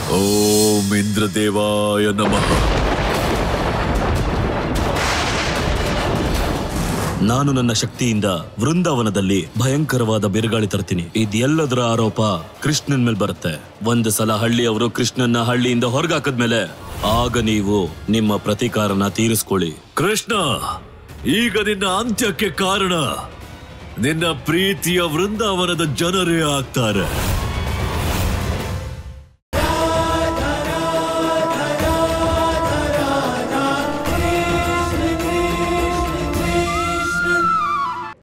ಓಂ ಇಂದ್ರದೇವಾಯ ನಮಃ. ನಾನು ನನ್ನ ಶಕ್ತಿಯಿಂದ ವೃಂದಾವನದಲ್ಲಿ ಭಯಂಕರವಾದ ಬಿರುಗಾಳಿ ತರ್ತೀನಿ. ಇದೆಲ್ಲದರ ಆರೋಪ ಕೃಷ್ಣನ್ ಮೇಲೆ ಬರುತ್ತೆ. ಒಂದು ಸಲ ಹಳ್ಳಿಯವರು ಕೃಷ್ಣನ್ನ ಹಳ್ಳಿಯಿಂದ ಹೊರಗಾಕದ್ಮೇಲೆ ಆಗ ನೀವು ನಿಮ್ಮ ಪ್ರತೀಕಾರನ ತೀರಿಸ್ಕೊಳ್ಳಿ. ಕೃಷ್ಣ, ಈಗ ನಿನ್ನ ಅಂತ್ಯಕ್ಕೆ ಕಾರಣ ನಿನ್ನ ಪ್ರೀತಿಯ ವೃಂದಾವನದ ಜನರೇ ಆಗ್ತಾರೆ.